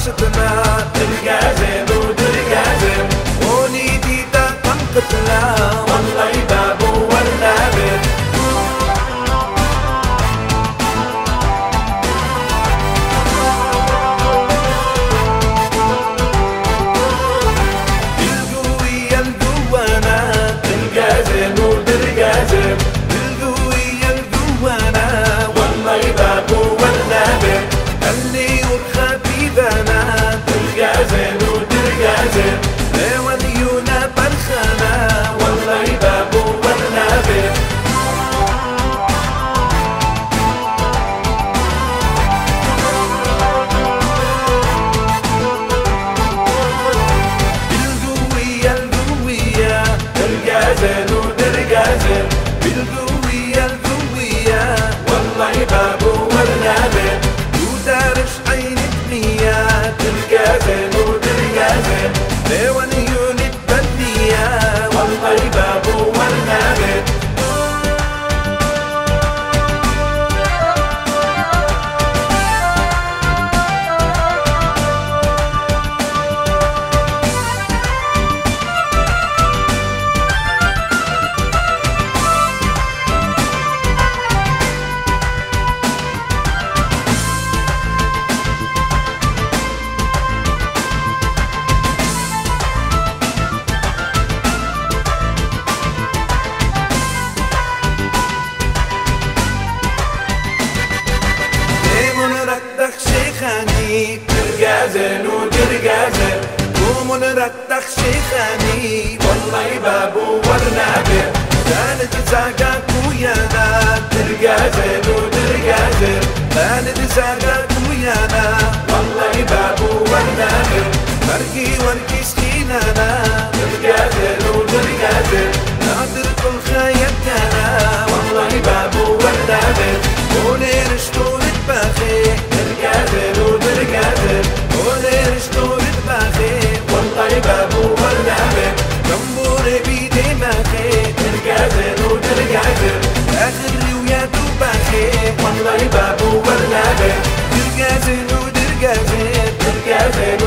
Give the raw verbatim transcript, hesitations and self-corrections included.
ستنا ترقازم وترقازم وليدي دا تنقتلا والله بابو والنابت بالقوية القوانا ترقازم وترقازم بالقوية القوانا والله بابو والنابت اللي والخبيبنا ترقازم وترقازم وليونا برخنا والله بابو والنابت بالقوية القوية ترقازم وترقازم بالقوية القوية والله بابو والنابت ودارش عين الدنيا ترقازم وترقازم وليون الدنيا والله بابو والنابت شيخاني ترقازن وترقازن قوموا نردخ شيخاني والله بابو والنابت كانت زاقاك ويانا ترقازن وترقازن كانت زاقاك ويانا والله بابو والنابت مرقي ورقي سكينانا ترقازن وترقازن ناطر كل خيبتنا والله بابو والنابت ولين شطور الباخي ترقازن وترقازن ولين شطور الباخي والله بابو والنابت جنبوري بيدي ماخي ترقازن وترقازن اخر رواياته باخي والله بابو والنابت درقازن ودرقازن ترقازن